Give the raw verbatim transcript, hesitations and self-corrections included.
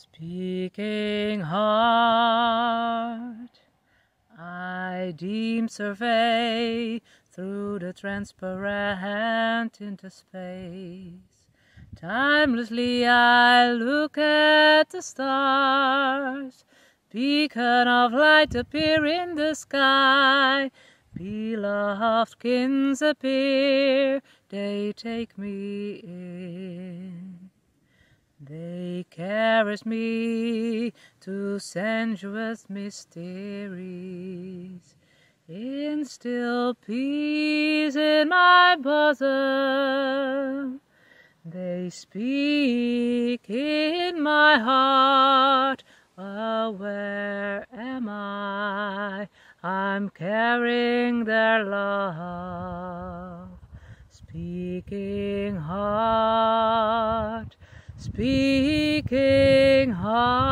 Speaking heart, I deem survey through the transparent into space. Timelessly I look at the stars, beacon of light appear in the sky. Beloved kins appear, they take me in. They caress me to sensuous mysteries, instill peace in my bosom. They speak in my heart, oh, where am I? I'm carrying their love. Speaking heart, speaking heart.